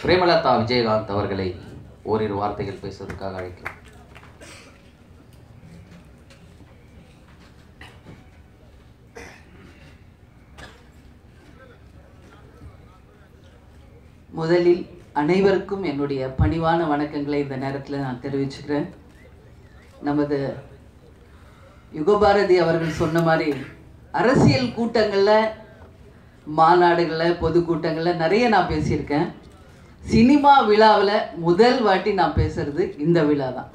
பிரேமலதா விஜயகாந்த் அவர்களை ஓரிரு வார்த்தைகள் பேசுவதற்காக அழைக்கிறோம். முதலில் அனைவருக்கும் என்னுடைய பணிவான வணக்கங்களை இந்த நேரத்தில் நான் தெரிவிச்சுக்கிறேன். நமது யுகபாரதி அவர்கள் சொன்ன மாதிரி அரசியல் கூட்டங்களில், மாநாடுகளில், பொதுக்கூட்டங்களில் நிறைய நான் பேசியிருக்கேன். சினிமா விழாவில் முதல் வாட்டி நான் பேசுறது இந்த விழா தான்.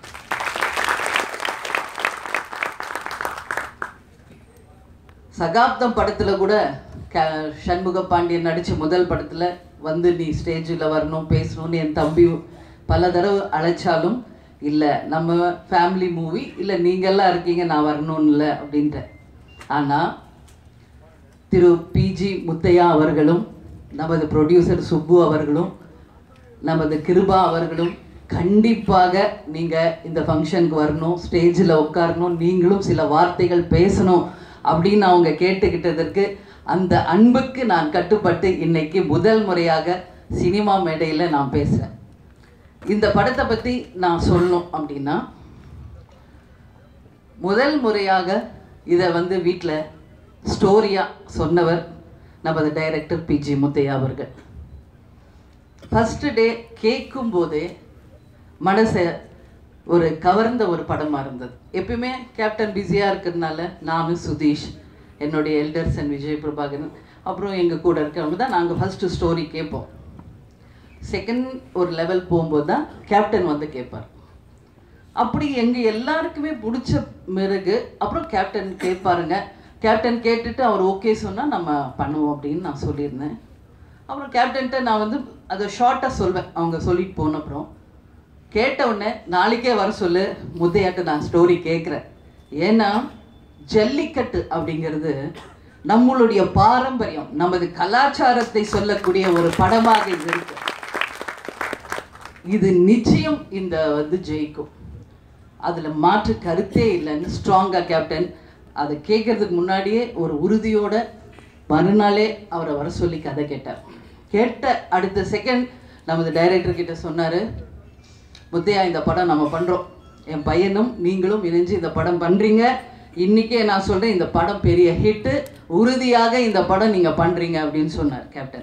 சகாப்தம் படத்தில் கூட சண்முக பாண்டியன் நடித்த முதல் படத்தில் வந்து நீ ஸ்டேஜில் வரணும் பேசணும்னு என் தம்பி பல தடவை அழைச்சாலும் இல்லை, நம்ம ஃபேமிலி மூவி, இல்லை நீங்கள்லாம் இருக்கீங்க நான் வரணும்னு இல்லை அப்படின்ட்டு. ஆனால் திரு பிஜி முத்தையா அவர்களும், நமது ப்ரொடியூசர் சுப்பு அவர்களும், நமது கிருபா அவர்களும் கண்டிப்பாக நீங்கள் இந்த ஃபங்க்ஷனுக்கு வரணும், ஸ்டேஜில் உட்காரணும், நீங்களும் சில வார்த்தைகள் பேசணும் அப்படின்னு அவங்க கேட்டுக்கிட்டதற்கு அந்த அன்புக்கு நான் கட்டுப்பட்டு இன்னைக்கு முதல் முறையாக சினிமா மேடையில் நான் பேசுகிறேன். இந்த படத்தை பற்றி நான் சொல்லணும் அப்படின்னா, முதல் முறையாக இதை வந்து வீட்டில் ஸ்டோரியாக சொன்னவர் நமது டைரக்டர் பிஜி முத்தையா அவர்கள். ஃபஸ்ட்டு டே கேட்கும் போதே மனசை ஒரு கவர்ந்த ஒரு படமாக இருந்தது. எப்பயுமே கேப்டன் பிஸியாக இருக்கிறதுனால நானும் சுதீஷ், என்னுடைய எல்டர்சன் விஜய் பிரபாகரன், அப்புறம் எங்கள் கூட இருக்கிறவங்க தான் நாங்கள் ஃபஸ்ட்டு ஸ்டோரி கேட்போம். செகண்ட் ஒரு லெவல் போகும்போது தான் கேப்டன் வந்து கேட்பார். அப்படி எங்கள் எல்லாருக்குமே பிடிச்ச பிறகு அப்புறம் கேப்டன் கேட்பாருங்க. கேப்டன் கேட்டுட்டு அவர் ஓகே சொன்னால் நம்ம பண்ணுவோம் அப்படின்னு நான் சொல்லியிருந்தேன். அப்புறம் கேப்டன்கிட்ட நான் வந்து அதை ஷார்ட்டாக சொல்வேன். அவங்க சொல்லிட்டு போன அப்புறம் கேட்ட உடனே நாளைக்கே வர சொல்லு முத்தையாட்ட நான் ஸ்டோரி கேட்குறேன். ஏன்னா ஜல்லிக்கட்டு அப்படிங்கிறது நம்மளுடைய பாரம்பரியம், நமது கலாச்சாரத்தை சொல்லக்கூடிய ஒரு படமாக இது இருக்கு. இது நிச்சயம் இந்த வந்து ஜெயிக்கும், அதில் மாற்று கருத்தே இல்லைன்னு ஸ்ட்ராங்காக கேப்டன் அதை கேட்கறதுக்கு முன்னாடியே ஒரு உறுதியோட மறுநாளே அவரை வர சொல்லி கதை கேட்டார். கேட்ட அடுத்த செகண்ட் நமது டைரக்டர் கிட்ட சொன்னார், முத்தையா இந்த படம் நம்ம பண்ணுறோம், என் பையனும் நீங்களும் இணைஞ்சு இந்த படம் பண்ணுறீங்க, இன்றைக்கே நான் சொல்கிறேன் இந்த படம் பெரிய ஹிட்டு, உறுதியாக இந்த படம் நீங்கள் பண்ணுறீங்க அப்படின்னு சொன்னார் கேப்டன்.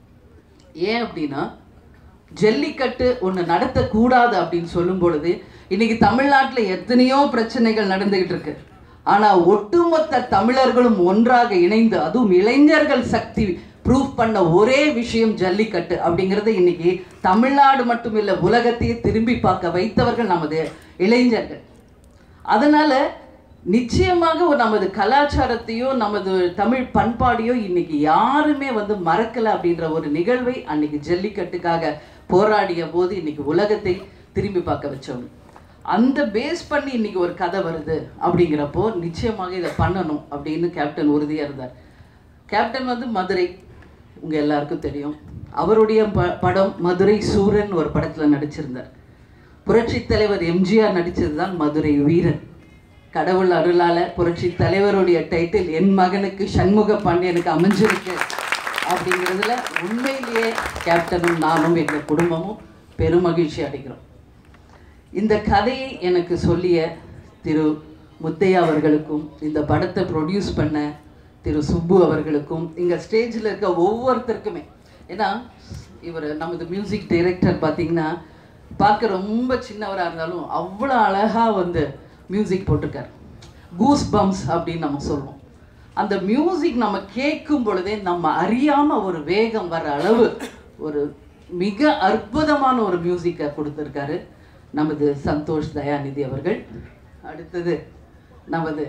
ஏன் அப்படின்னா ஜல்லிக்கட்டு ஒன்று நடத்தக்கூடாது அப்படின்னு சொல்லும் பொழுது இன்றைக்கி தமிழ்நாட்டில் எத்தனையோ பிரச்சனைகள் நடந்துக்கிட்டு இருக்கு. ஆனால் ஒட்டுமொத்த தமிழர்களும் ஒன்றாக இணைந்து, அதுவும் இளைஞர்கள் சக்தி ப்ரூவ் பண்ண ஒரே விஷயம் ஜல்லிக்கட்டு அப்படிங்கிறது இன்னைக்கு தமிழ்நாடு மட்டும் இல்லை உலகத்தையே திரும்பி பார்க்க வைத்தவர்கள் நமது இளைஞர்கள். அதனால் நிச்சயமாக நமது கலாச்சாரத்தையோ நமது தமிழ் பண்பாடையோ இன்னைக்கு யாருமே வந்து மறக்கலை அப்படின்ற ஒரு நிகழ்வை அன்னைக்கு ஜல்லிக்கட்டுக்காக போராடிய போது இன்னைக்கு உலகத்தை திரும்பி பார்க்க வச்சவங்க. அந்த பேஸ் பண்ணி இன்னைக்கு ஒரு கதை வருது அப்படிங்கிறப்போ நிச்சயமாக இதை பண்ணணும் அப்படின்னு கேப்டன் உறுதியாக இருந்தார். கேப்டன் வந்து மதுரை, உங்கள் எல்லாருக்கும் தெரியும். அவருடைய படம் மதுரை சூரன் ஒரு படத்தில் நடிச்சிருந்தார். புரட்சி தலைவர் எம்ஜிஆர் நடித்தது தான் மதுரை வீரன். கடவுள் அருளால் புரட்சி தலைவருடைய டைட்டில் என் மகனுக்கு சண்முக பாண்டியனுக்கு அமைஞ்சிருக்கு அப்படிங்கிறதுல உண்மையிலேயே கேப்டனும் நானும் எங்கள் குடும்பமும் பெருமகிழ்ச்சி அடைகிறோம். இந்த கதையை எனக்கு சொல்லிய திரு முத்தையா அவர்களுக்கும், இந்த படத்தை ப்ரொடியூஸ் பண்ண திரு சுப்பு அவர்களுக்கும், இங்கே ஸ்டேஜில் இருக்க ஒவ்வொருத்தருக்குமே, ஏன்னா இவர் நமது மியூசிக் டைரக்டர் பார்த்திங்கன்னா பார்க்க ரொம்ப சின்னவராக இருந்தாலும் அவ்வளோ அழகாக வந்து மியூசிக் போட்டிருக்கார். கூஸ் பம்ப்ஸ் அப்படின்னு நம்ம சொல்லுவோம். அந்த மியூசிக் நம்ம கேட்கும் பொழுதே நம்ம அறியாமல் ஒரு வேகம் வர அளவு ஒரு மிக அற்புதமான ஒரு மியூசிக்கை கொடுத்துருக்காரு நமது சந்தோஷ் தயாநிதி அவர்கள். அடுத்தது நமது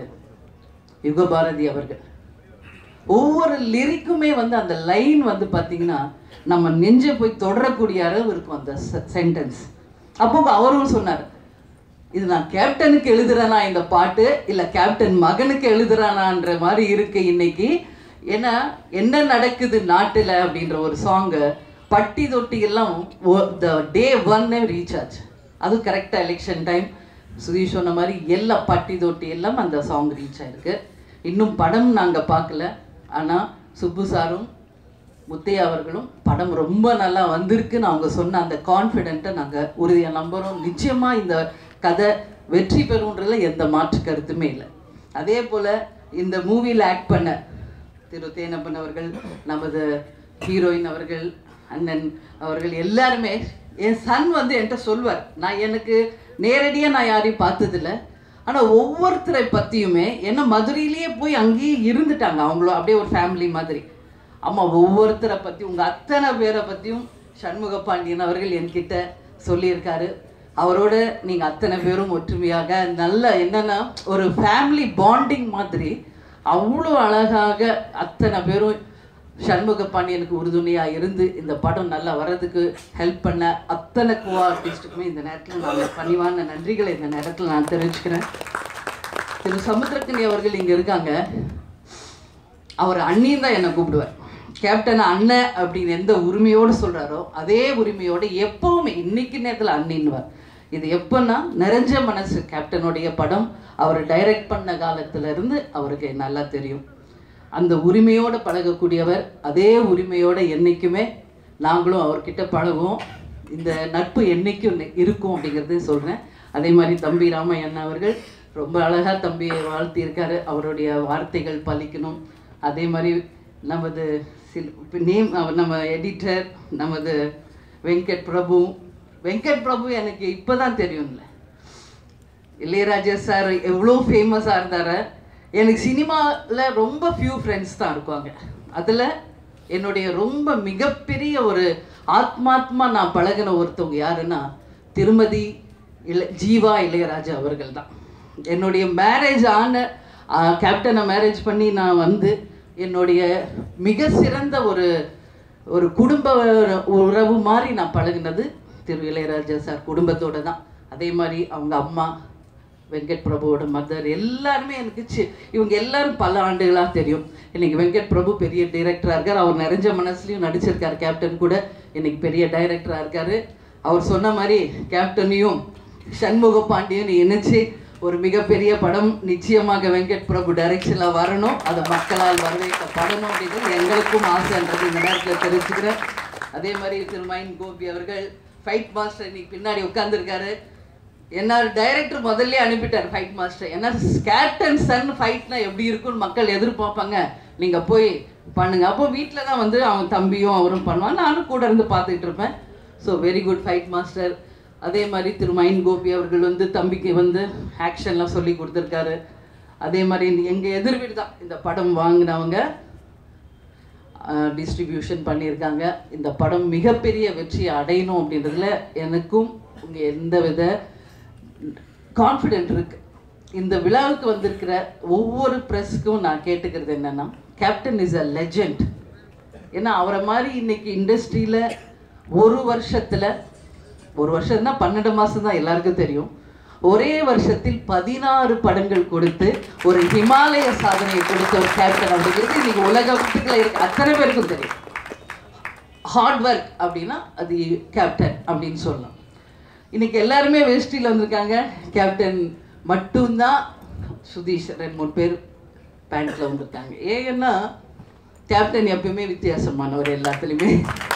யுகபாரதி அவர்கள். ஒவ்வொரு லிரிக்குமே வந்து அந்த லைன் வந்து பார்த்திங்கன்னா நம்ம நெஞ்சை போய் தொடரக்கூடிய அளவு இருக்கும் அந்த சென்டென்ஸ். அப்போ அவரும் சொன்னார், இது நான் கேப்டனுக்கு எழுதுறேனா இந்த பாட்டு, இல்லை கேப்டன் மகனுக்கு எழுதுறானான்ற மாதிரி இருக்கு இன்னைக்கு. ஏன்னா என்ன நடக்குது நாட்டில் அப்படின்ற ஒரு சாங்கு பட்டி தொட்டி எல்லாம் டே 1 ரீச் ஆச்சு. அதுவும் கரெக்டாக எலெக்ஷன் டைம். சுதீஷ் சொன்ன மாதிரி எல்லா பட்டி தொட்டி எல்லாம் அந்த சாங் ரீச் ஆயிருக்கு. இன்னும் படம் நாங்கள் பார்க்கல, ஆனால் சுப்பு சாரும் முத்தையா அவர்களும் படம் ரொம்ப நல்லா வந்திருக்குன்னு அவங்க சொன்ன அந்த கான்ஃபிடென்ட்டை நாங்கள் உறுதியாக நம்புகிறோம். நிச்சயமாக இந்த கதை வெற்றி பெறும்ன்றதுல எந்த மாற்று கருத்துமே இல்லை. அதே போல் இந்த மூவியில் ஆக்ட் பண்ண திரு தேனப்பன் அவர்கள், நமது ஹீரோயின் அவர்கள், அண்ணன் அவர்கள் எல்லாருமே, என் சன் வந்து என்கிட்ட சொல்வார், நான் எனக்கு நேரடியாக நான் யாரையும் பார்த்ததில்லை, ஆனால் ஒவ்வொருத்தரை பற்றியுமே என்ன மதுரையிலேயே போய் அங்கேயே இருந்துட்டாங்க, அவங்களும் அப்படியே ஒரு ஃபேமிலி மாதிரி. அம்மா ஒவ்வொருத்தரை பற்றி உங்கள் அத்தனை பேரை பற்றியும் சண்முக பாண்டியன் அவர்கள் என்கிட்ட சொல்லியிருக்காரு. அவரோட நீங்கள் அத்தனை பேரும் ஒற்றுமையாக நல்ல என்னென்னா ஒரு ஃபேமிலி பாண்டிங் மாதிரி அவ்வளோ அழகாக அத்தனை பேரும் சண்முக பாண்டியனுக்கு உறுதுணையாக இருந்து இந்த படம் நல்லா வர்றதுக்கு ஹெல்ப் பண்ண அத்தனை கோ ஆர்டிஸ்ட்டுக்குமே இந்த நேரத்தில் நான் பணிவான நன்றிகளை இந்த நேரத்தில் நான் தெரிவிச்சுக்கிறேன். திரு சமுத்திரக்கனி அவர்கள் இங்கே இருக்காங்க. அவர் அண்ணின்னு தான் என்னை கூப்பிடுவார். கேப்டன் அண்ணன் அப்படின்னு எந்த உரிமையோடு சொல்கிறாரோ அதே உரிமையோடு எப்போவுமே இன்னைக்கு நேரத்தில் அண்ணின்வார். இது எப்போன்னா நிறைஞ்ச மனசு கேப்டனுடைய படம் அவர் டைரக்ட் பண்ண காலத்திலேருந்து அவருக்கு நல்லா தெரியும். அந்த உரிமையோடு பழகக்கூடியவர். அதே உரிமையோடு என்றைக்குமே நாங்களும் அவர்கிட்ட பழகுவோம். இந்த நட்பு என்றைக்கும் இருக்கும் அப்படிங்கிறது சொல்கிறேன். அதே மாதிரி தம்பி ராமையண்ணா அவர்கள் ரொம்ப அழகாக தம்பியை வாழ்த்தியிருக்காரு. அவருடைய வார்த்தைகள் பலிக்கணும். அதே மாதிரி நமது நம்ம எடிட்டர் நமது வெங்கட் பிரபு எனக்கு இப்போ தான் தெரியும்ல. இளையராஜா சார் எவ்வளோ ஃபேமஸாக இருந்தார். எனக்கு சினிமாவில் ரொம்ப ஃபியூ ஃப்ரெண்ட்ஸ் தான் இருக்காங்க. அதில் என்னுடைய ரொம்ப மிகப்பெரிய ஒரு ஆத்மாத்மா நான் பழகின ஒருத்தவங்க யாருன்னா திருமதி ஜீவா இளையராஜா அவர்கள் தான். என்னுடைய மேரேஜ் ஆன கேப்டனை மேரேஜ் பண்ணி நான் வந்து என்னுடைய மிக சிறந்த ஒரு குடும்ப உறவு மாதிரி நான் பழகினது திரு இளையராஜா சார் குடும்பத்தோடு தான். அதே மாதிரி அவங்க அம்மா வெங்கட் பிரபுவோட மதர் எல்லாருமே எனக்கு இவங்க எல்லாரும் பல ஆண்டுகளாக தெரியும். இன்னைக்கு வெங்கட் பிரபு பெரிய டைரக்டராக இருக்கார். அவர் நிறைஞ்ச மனசுலையும் நடிச்சிருக்கார். கேப்டன் கூட இன்னைக்கு பெரிய டைரக்டராக இருக்கார். அவர் சொன்ன மாதிரி கேப்டனையும் சண்முக பாண்டியன் இணைச்சு ஒரு மிகப்பெரிய படம் நிச்சயமாக வெங்கட் பிரபு டைரக்ஷனில் வரணும். அதை மக்களால் வரவேற்கப்படணும் அப்படிங்கிறது எங்களுக்கும் ஆசைன்றது இந்த நேரத்தில் தெரிவிச்சுக்கிறேன். அதே மாதிரி திரு மைன் கோபி அவர்கள் ஃபைட் மாஸ்டர் இன்னைக்கு பின்னாடி உட்காந்துருக்காரு. என்ன டைரக்டர் முதல்ல அனுப்பிட்டார் ஃபைட் மாஸ்டர். ஏன்னா கேப்டன் சன் ஃபைட்னா எப்படி இருக்குன்னு மக்கள் எதிர்பார்ப்பாங்க, நீங்கள் போய் பண்ணுங்க. அப்போ வீட்டில் தான் வந்து அவன் தம்பியும் அவரும் பண்ணுவான், நானும் கூட இருந்து பார்த்துக்கிட்டு இருப்பேன். So very good fight master. அதே மாதிரி திரு மைன் கோபி அவர்கள் வந்து தம்பிக்கு வந்து ஆக்ஷன்லாம் சொல்லி கொடுத்துருக்காரு. அதே மாதிரி எங்கள் எதிர்வீடு தான் இந்த படம் வாங்கினவங்க டிஸ்ட்ரிபியூஷன் பண்ணியிருக்காங்க. இந்த படம் மிகப்பெரிய வெற்றியை அடையணும் அப்படின்றதுல எனக்கும் உங்கள் எந்த வித கான்ஃபிடென்ட் இருக்குது. இந்த விழாவுக்கு வந்திருக்கிற ஒவ்வொரு ப்ரெஸ்ஸுக்கும் நான் கேட்டுக்கிறது என்னென்னா, கேப்டன் இஸ் அ லெஜெண்ட். ஏன்னா அவரை மாதிரி இன்னைக்கு இண்டஸ்ட்ரியில் ஒரு வருஷம்னா 12 மாதம் தான் எல்லாருக்கும் தெரியும். ஒரே வருஷத்தில் 16 படங்கள் கொடுத்து ஒரு ஹிமாலய சாதனையை கொடுத்த ஒரு கேப்டன் அப்படிங்கிறது இன்னைக்கு உலகத்துக்குள்ள இருக்க அத்தனை பேருக்கும் தெரியும். ஹார்ட் ஒர்க் அப்படின்னா அது கேப்டன் அப்படின்னு சொல்லலாம். இன்னைக்கு எல்லாருமே வேஷ்டியில் வந்திருக்காங்க. கேப்டன் மட்டும்தான் சுதீஷ் 2-3 பேர் பேண்ட்டில் வந்திருக்காங்க. ஏன்னா கேப்டன் எப்பயுமே வித்தியாசமானவர் எல்லாத்துலேயுமே.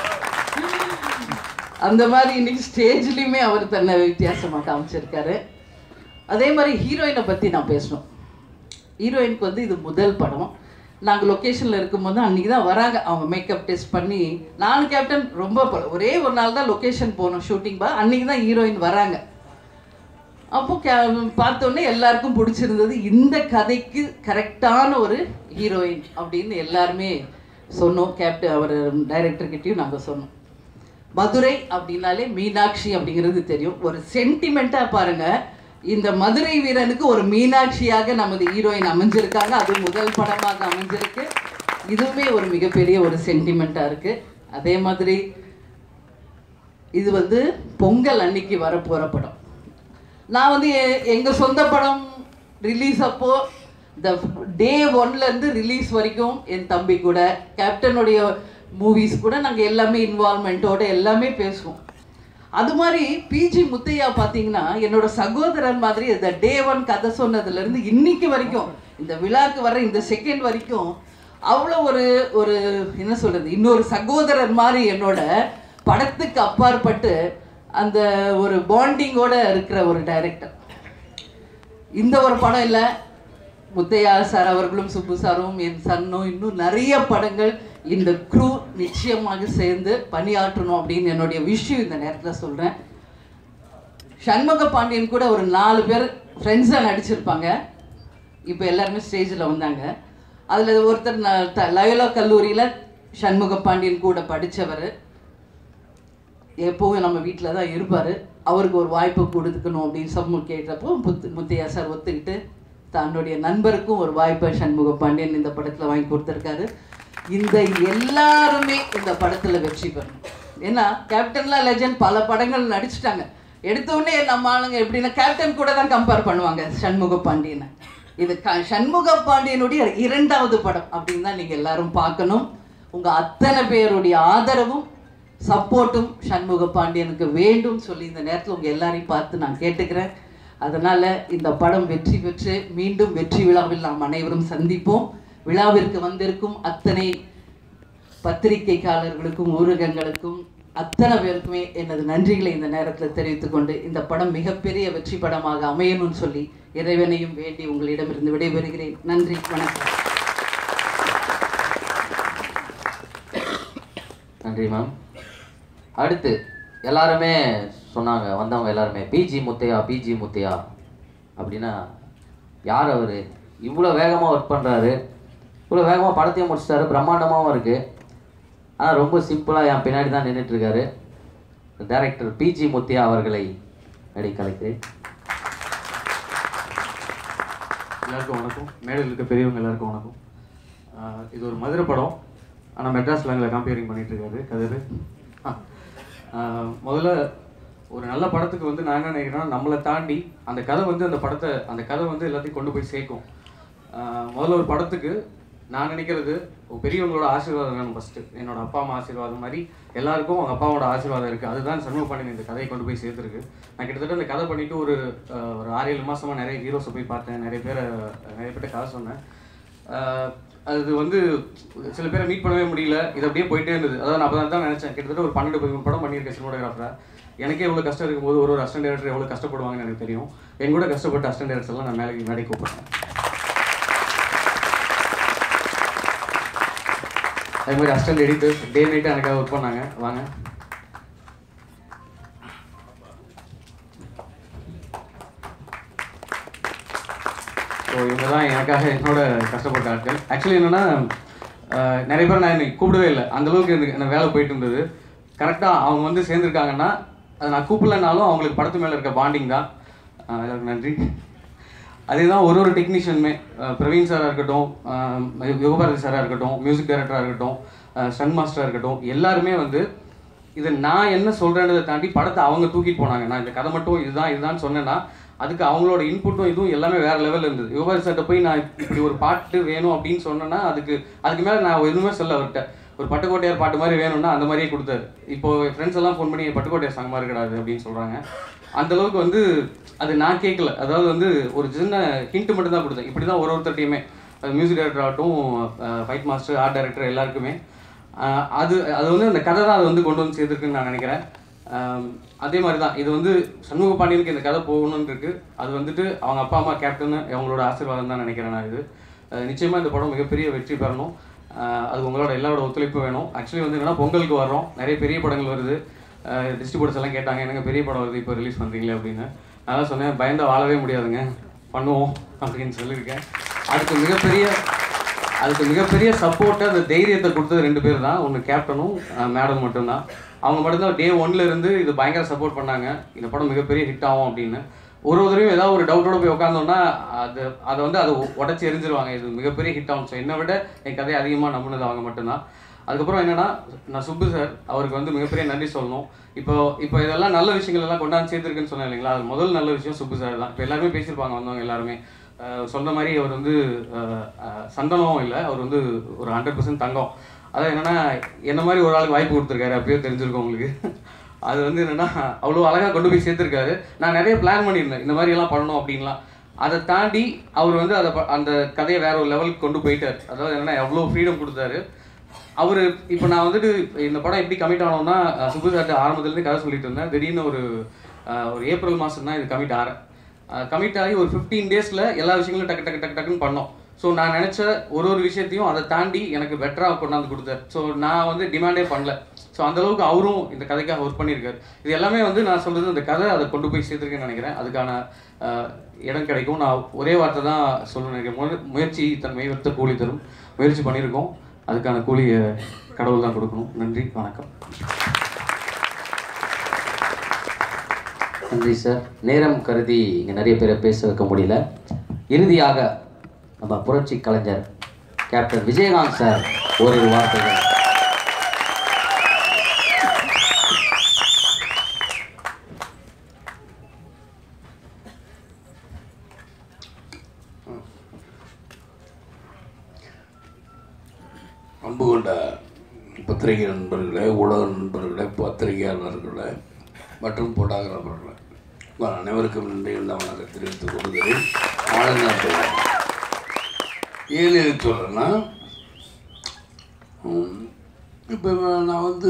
அந்த மாதிரி இன்னைக்கு ஸ்டேஜ்லேயுமே அவர் தன்னை வித்தியாசமாக காமிச்சிருக்காரு. அதே மாதிரி ஹீரோயினை பற்றி நான் பேசணும். ஹீரோயினுக்கு வந்து இது முதல் படம். நாங்கள் லொக்கேஷனில் இருக்கும்போது அன்றைக்கி தான் வராங்க. அவங்க மேக்கப் டெஸ்ட் பண்ணி நானும் கேப்டன் ரொம்ப ஒரே ஒரு நாள் தான் லொக்கேஷன் போனோம் ஷூட்டிங் அன்றைக்கி தான் ஹீரோயின் வராங்க. அப்போ பார்த்தோன்னே எல்லாருக்கும் பிடிச்சிருந்தது. இந்த கதைக்கு கரெக்டான ஒரு ஹீரோயின் அப்படின்னு எல்லாருமே சொன்னோம். கேப்டன் அவர் டைரக்டர்கிட்டையும் நாங்கள் சொன்னோம். மதுரை அப்படின்னாலே மீனாட்சி அப்படிங்கிறது தெரியும். ஒரு சென்டிமெண்ட்டாக பாருங்கள், இந்த மதுரை வீரனுக்கு ஒரு மீனாட்சியாக நமது ஹீரோயின் அமைஞ்சிருக்காங்க. அது முதல் படமாக அமைஞ்சிருக்கு. இதுவுமே ஒரு மிகப்பெரிய ஒரு சென்டிமெண்ட்டாக இருக்குது. அதே மாதிரி இது வந்து பொங்கல் அன்னைக்கு வரப்போகிற படம். நான் வந்து எங்கள் சொந்த படம் ரிலீஸ் அப்போது இந்த டே 1லேருந்து ரிலீஸ் வரைக்கும் என் தம்பி கூட கேப்டனுடைய மூவிஸ் கூட நாங்கள் எல்லாமே இன்வால்மெண்ட்டோடு எல்லாமே பேசுவோம். அது மாதிரி பிஜி முத்தையா பார்த்தீங்கன்னா என்னோட சகோதரன் மாதிரி இந்த டே 1 கதை சொன்னதுலேருந்து இன்னைக்கு வரைக்கும் இந்த விழாக்கு வர இந்த செகண்ட் வரைக்கும் அவ்வளோ ஒரு ஒரு என்ன சொல்கிறது, இன்னொரு சகோதரர் மாதிரி என்னோட படத்துக்கு அப்பாற்பட்டு அந்த ஒரு பாண்டிங்கோடு இருக்கிற ஒரு டைரக்டர். இந்த ஒரு படம் இல்லை, முத்தையா சார் அவர்களும் சுப்பு சாரும் என் சன்னும் இன்னும் நிறைய படங்கள் இந்த க்ரூ நிச்சயமாக சேர்ந்து பணியாற்றணும் அப்படின்னு என்னுடைய விஷயம் இந்த நேரத்தில் சொல்கிறேன். சண்முக பாண்டியன் கூட ஒரு 4 பேர் ஃப்ரெண்ட்ஸாக நடிச்சிருப்பாங்க. இப்போ எல்லாருமே ஸ்டேஜில் வந்தாங்க. அதில் ஒருத்தர் லயோலா கல்லூரியில் சண்முக பாண்டியன் கூட படித்தவர், எப்போவும் நம்ம வீட்டில் தான் இருப்பார். அவருக்கு ஒரு வாய்ப்பு கொடுத்துக்கணும் அப்படின்னு சம்மு கேட்டப்போ முத்தையா சார் ஒத்துக்கிட்டு தன்னுடைய நண்பருக்கும் ஒரு வாய்ப்பை சண்முக பாண்டியன் இந்த படத்தில் வாங்கி கொடுத்துருக்காரு. இந்த எல்லாருமே இந்த படத்தில் வெற்றி பெறணும். ஏன்னா கேப்டன்லாம் லெஜண்ட் பல படங்கள் நடிச்சுட்டாங்க. எடுத்தோடனே நம்ம ஆளுங்க எப்படின்னா கேப்டன் கூட தான் கம்பேர் பண்ணுவாங்க சண்முக பாண்டியனை. இது சண்முக பாண்டியனுடைய 2வது படம் அப்படின்னு தான் நீங்கள் எல்லாரும் பார்க்கணும். உங்கள் அத்தனை பேருடைய ஆதரவும் சப்போர்ட்டும் சண்முக பாண்டியனுக்கு வேண்டும் சொல்லி இந்த நேரத்தில் உங்கள் எல்லாரையும் பார்த்து நான் கேட்டுக்கிறேன். அதனால் இந்த படம் வெற்றி பெற்று மீண்டும் வெற்றி விழாவில் நாம் அனைவரும் சந்திப்போம். விழாவிற்கு வந்திருக்கும் அத்தனை பத்திரிகைக்காரர்களுக்கும் ஊடகங்களுக்கும் அத்தனை பேருக்குமே எனது நன்றிகளை இந்த நேரத்தில் தெரிவித்துக் கொண்டு இந்த படம் மிகப்பெரிய வெற்றி படமாக அமையணும்னு சொல்லி இறைவனையும் வேண்டி உங்களிடமிருந்து விடைபெறுகிறேன். நன்றி, வணக்கம். நன்றி மேம். அடுத்து எல்லாருமே சொன்னாங்க, வந்தவங்க எல்லாருமே பிஜி முத்தையா பிஜி முத்தையா அப்படின்னா யார் அவர்? இவ்வளோ வேகமாக ஒர்க் பண்ணுறாரு, இவ்வளோ வேகமாக படத்தையும் முடிச்சிட்டாரு, பிரம்மாண்டமாகவும் இருக்குது. ஆனால் ரொம்ப சிம்பிளாக என் பின்னாடி தான் நின்றுட்டுருக்காரு. டைரக்டர் பிஜி முத்தையா அவர்களை நடி கலைக்கிறேன். எல்லாருக்கும் வணக்கம். மேடையில் இருக்க பெரியவங்க எல்லாருக்கும் வணக்கம். இது ஒரு மதுரை படம், ஆனால் மெட்ராஸில் எங்களை கம்பேரிங் பண்ணிகிட்ருக்காரு கதிர். முதல்ல ஒரு நல்ல படத்துக்கு வந்து நான் என்ன நினைக்கிறேன்னா, நம்மளை தாண்டி அந்த கதை வந்து அந்த கதை வந்து எல்லாத்தையும் கொண்டு போய் சேர்க்கும். முதல்ல ஒரு படத்துக்கு நான் நினைக்கிறது பெரியவங்களோட ஆசீர்வாதம் வேணும். ஃபஸ்ட்டு என்னோட அப்பா அம்மா ஆசீர்வாதம் மாதிரி எல்லாருக்கும் அவங்க அப்பாவோட ஆசீர்வாதம் இருக்குது. அதுதான் சண்முக பாண்டியன் இந்த கதையை கொண்டு போய் சேர்த்துருக்கு. நான் கிட்டத்தட்ட இந்த கதை பண்ணிவிட்டு ஒரு 6-7 மாதமாக நிறைய ஹீரோஸை போய் பார்த்தேன், நிறைய பேர்கிட்ட கதை சொன்னேன். அது வந்து சில பேரை மீட் பண்ணவே முடியல, இது அப்படியே போயிட்டே இருந்தது. அதாவது நான் அப்போ தான் நினச்சேன், கிட்டத்தட்ட ஒரு 12-13 படம் பண்ணியிருக்கேன் சினிமாட்டோகிராஃபராக. எனக்கே எவ்வளோ கஷ்டம் இருக்கும்போது ஒரு அசிஸ்டன்ட் டைரக்டர் எவ்வளோ கஷ்டப்படுவாங்கன்னு எனக்கு தெரியும். என் கூட கஷ்டப்பட்ட அசிஸ்டன்ட் டைரக்டர்ஸ்லாம் நான் மேலே கூப்பிட்றேன். அதே மாதிரி அசிஸ்டன்ட் எடிட்டர்ஸ் டே நைட்டு எனக்காக ஒர்க் பண்ணாங்க. வாங்க. ஸோ இவங்க தான் எனக்காக என்னோட கஷ்டப்பட்ட ஆட்கள். ஆக்சுவலி என்னென்னா, நிறைய பேர் நான் என்னை கூப்பிடவே இல்லை, அந்தளவுக்கு எனக்கு வேலை போயிட்டு இருந்தது. கரெக்டாக அவங்க வந்து சேர்ந்துருக்காங்கன்னா அதை நான் கூப்பிடலனாலும் அவங்களுக்கு படத்து மேலே இருக்க பாண்டிங் தான். எல்லாருக்கும் நன்றி. அதே தான் ஒரு டெக்னீஷியனுமே, பிரவீன் சாராக இருக்கட்டும், யுகபாரதி சாராக இருக்கட்டும், மியூசிக் டைரக்டராக இருக்கட்டும், ஸ்டன் மாஸ்டராக இருக்கட்டும், எல்லாருமே வந்து இதை நான் என்ன சொல்கிறேன்றதை தாண்டி படத்தை அவங்க தூக்கிட்டு போனாங்க. நான் இந்த கதை மட்டும் இதுதான் சொன்னேன்னா அதுக்கு அவங்களோட இன்புட்டும் இதுவும் எல்லாமே வேறு லெவலில் இருந்தது. யுகபாரதி சார்கிட்ட போய் நான் இப்படி ஒரு பாட்டு வேணும் அப்படின்னு சொன்னேன்னா அதுக்கு மேலே நான் எதுவுமே சொல்ல அவர்கிட்ட. ஒரு பட்டுக்கோட்டையார் பாட்டு மாதிரி வேணும்னா அந்த மாதிரியே கொடுத்தாரு. இப்போது ஃப்ரெண்ட்ஸ் எல்லாம் ஃபோன் பண்ணி பட்டுக்கோட்டையார் சாங் மாதிரி கிடையாது அப்படின்னு சொல்கிறாங்க. அந்தளவுக்கு வந்து அது நான் கேட்கல. அதாவது வந்து ஒரு சின்ன ஹிண்ட் மட்டும் தான் கொடுத்தேன். இப்படி தான் ஒருத்தர்ட்டையுமே, அது மியூசிக் டைரக்டர் ஆகட்டும், ஃபைட் மாஸ்டர், ஆர்ட் டைரக்டர் எல்லாருக்குமே அது வந்து அந்த கதை தான் அது வந்து கொண்டு வந்து சேர்த்துருக்குன்னு நான் நினைக்கிறேன். அதே மாதிரி தான் இது வந்து சண்முக பாண்டியனுக்கு இந்த கதை போகணுன்னு இருக்குது. அது வந்துட்டு அவங்க அப்பா அம்மா கேப்டன் அவங்களோட ஆசீர்வாதம் தான் நினைக்கிறேன் நான். இது நிச்சயமாக இந்த படம் மிகப்பெரிய வெற்றி பெறணும். அது உங்களோட எல்லாரோட ஒத்துழைப்பு வேணும். ஆக்சுவலி வந்து என்னென்னா, பொங்கலுக்கு வர்றோம், நிறைய பெரிய படங்கள் வருது. டிஸ்ட்ரிபியூட்டர்ஸ் எல்லாம் கேட்டாங்க, எனக்கு பெரிய படம் வருது இப்போ ரிலீஸ் பண்ணுறீங்களே அப்படின்னு. நான் தான் சொன்னேன், பயந்தால் வாழவே முடியாதுங்க, பண்ணுவோம் அப்படின்னு சொல்லியிருக்கேன். அதுக்கு மிகப்பெரிய சப்போர்ட்டை, அந்த தைரியத்தை கொடுத்தது 2 பேர் தான். ஒன்று கேப்டனும் மேடம் மட்டும்தான். அவங்க மட்டும்தான் டே 1ல் இருந்து இது பயங்கர சப்போர்ட் பண்ணாங்க, இந்த படம் மிகப்பெரிய ஹிட் ஆகும் அப்படின்னு. ஒரு தடவையும் ஏதாவது ஒரு டவுட்டோட போய் உட்காந்தோன்னா அதை உடச்சி எரிஞ்சிருவாங்க, இது மிகப்பெரிய ஹிட் ஆகும். ஸோ என்னை விட என் கதையை அதிகமாக நம்பினது அவங்க மட்டும்தான். அதுக்கப்புறம் என்னென்னா, நான் சுப்பு சார் அவருக்கு வந்து மிகப்பெரிய நன்றி சொல்லணும். இப்போ இதெல்லாம் நல்ல விஷயங்கள் எல்லாம் கொண்டாந்து சேர்த்துருக்குன்னு சொன்னேன் இல்லைங்களா, அது முதல் நல்ல விஷயம் சுப்பு சார் தான். இப்போ எல்லாருமே பேசியிருப்பாங்க வந்தவங்க எல்லாருமே. சொன்ன மாதிரி அவர் வந்து சந்தனமும் இல்லை, அவர் வந்து ஒரு 100% தங்கம். அதான் என்னென்னா, என்ன மாதிரி ஒரு ஆளுக்கு வாய்ப்பு கொடுத்துருக்காரு, அப்பயே தெரிஞ்சிருக்கோம் உங்களுக்கு. அது வந்து என்னென்னா, அவ்வளோ அழகாக கொண்டு போய் சேர்த்துருக்காரு. நான் நிறைய பிளான் பண்ணியிருந்தேன், இந்த மாதிரியெல்லாம் பண்ணணும் அப்படின்லாம். அதை தாண்டி அவர் வந்து அந்த கதையை வேற ஒரு லெவலுக்கு கொண்டு போயிட்டார். அதாவது என்னன்னா எவ்வளோ ஃப்ரீடம் கொடுத்தாரு அவர். இப்போ நான் வந்துட்டு இந்த படம் எப்படி கமிட் ஆனோம்னா, சுப்பு சார்ட்ட ஆரம்பத்துலேருந்து கதை சொல்லிட்டு இருந்தேன். திடீர்னு ஒரு ஏப்ரல் மாதம் தான் இது கமிட் ஆகிறேன். கமிட் ஆகி ஒரு 15 டேஸில் எல்லா விஷயங்களும் டக்குன்னு பண்ணோம். ஸோ நான் நினச்ச ஒரு விஷயத்தையும் அதை தாண்டி எனக்கு பெட்டராக கொண்டாந்து கொடுத்தார். ஸோ நான் வந்து டிமாண்டே பண்ணல. ஸோ அந்தளவுக்கு அவரும் இந்த கதைக்காக ஒர்க் பண்ணியிருக்காரு. இது எல்லாமே வந்து நான் சொல்கிறது இந்த கதை அதை கொண்டு போய் சேர்த்துருக்கேன்னு நினைக்கிறேன். அதுக்கான இடம் கிடைக்கும். நான் ஒரே வார்த்தை தான் சொல்லணும்னு நினைக்கிறேன். முயற்சி தன் மெய்வர்த்த கூலி தரும். முயற்சி பண்ணியிருக்கோம். அதுக்கான கூலியை கடவுள் தான் கொடுக்கணும். நன்றி, வணக்கம். நன்றி சார். நேரம் கருதி இங்கே நிறைய பேரை பேச வைக்க முடியல. இறுதியாக நம்ம புரட்சி கலைஞர் கேப்டன் விஜயகாந்த் சார் ஒரு வார்த்தைகள். அன்பு கொண்ட பத்திரிகை நண்பர்களே, ஊடக நண்பர்களே, பத்திரிகையாளர்களே மற்றும் போட்டோகிராஃபர்களே, உங்கள் அனைவருக்கும் நன்றி இந்த வணக்கம் தெரிவித்துக் கொள்கிறேன். ஆளுநர் ஏன் எது சொல்கிறேன்னா, இப்போ நான் வந்து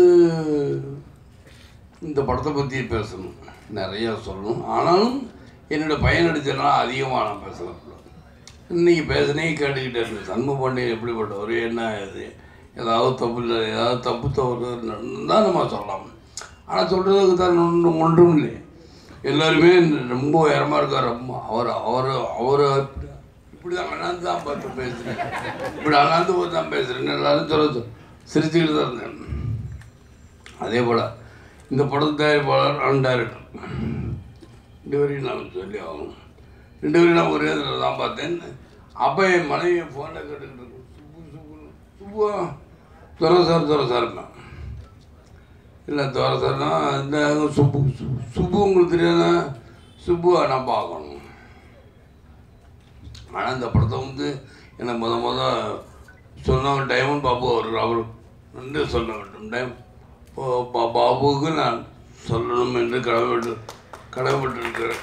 இந்த படத்தை பற்றி பேசணும், நிறையா சொல்லணும். ஆனாலும் என்னோடய பையன் நடிச்சதுனால அதிகமாக நான் பேசலாம். இன்றைக்கி பேசினே கேட்டுக்கிட்டே இருந்தேன். சண்முக பாண்டியன் எப்படிப்பட்டவர், என்ன இது, ஏதாவது தப்பு இல்லை, ஏதாவது தப்பு தவறு தான் நம்ம சொல்லலாம். ஆனால் சொல்கிறதுக்கு தான் ஒன்றும் இல்லை. எல்லோருமே ரொம்ப உயரமாக இருக்கார். அவர் இப்படி தான் அண்ணாந்து தான் பார்த்து பேசுகிறேன், இப்படி அண்ணாந்து பார்த்து தான் பேசுகிறேன்னு எல்லோரும் சொல்ல சிரிச்சுக்கிட்டு தான் இருந்தேன். அதே போல் இந்த படத்து தயாரிப்பாளர் அண்ட் டைரக்டர் 2 பேரையும் நான் சொல்லி ஆகணும். 2 பேரும் நான் ஒரே இதில் தான் பார்த்தேன். அப்போ என் மனைவி ஃபோனில் கேட்டுக்கிட்டு இருக்கேன், சுப்பு துறை சார்மா இல்லை துறை சார்னா இந்த சுப்பு உங்களுக்கு தெரியாதா, சுப்புவா நான் பார்க்கணும். ஆனால் இந்த படத்தை வந்து எனக்கு முத சொன்ன டைமும் பாபு அவர் வந்து சொல்ல வேண்டும். டைம் பாபுவுக்கு நான் சொல்லணும் என்று கடமைப்பட்டிருக்கிறேன்.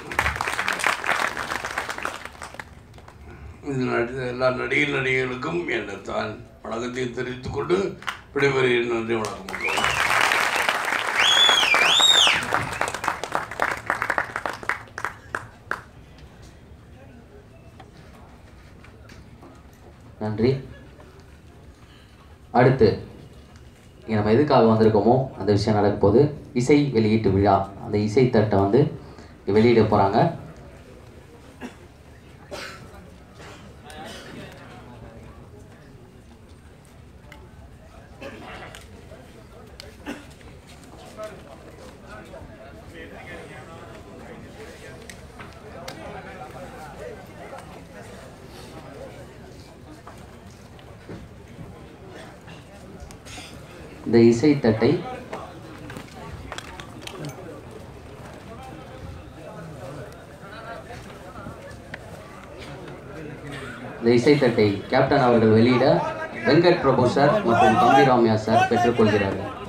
இது நடித்த எல்லா நடிகர்களுக்கும் என்னை தான் வணக்கத்தையும் தெரிவித்துக் கொண்டு விடைபெறுகிறேன். நன்றி, வணக்கம். நன்றி. அடுத்து நம்ம எதுக்காக வந்திருக்கோமோ அந்த விஷயம் நடக்கும் போது இசை வெளியீட்டு விழா, அந்த இசை தட்டை வந்து வெளியிட போகிறாங்க. இந்த இசைத்தட்டை கேப்டன் அவர்கள் வெளியிட வெங்கட் பிரபு சார் மற்றும் தம்பி ராமையா சார் பெற்றுக்கொள்கிறார்கள்.